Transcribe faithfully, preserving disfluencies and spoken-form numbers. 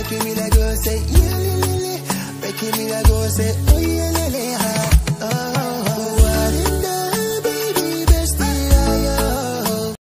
Making me like go say, yeah, yeah, yeah. Making me like go say, oh yeah, yeah.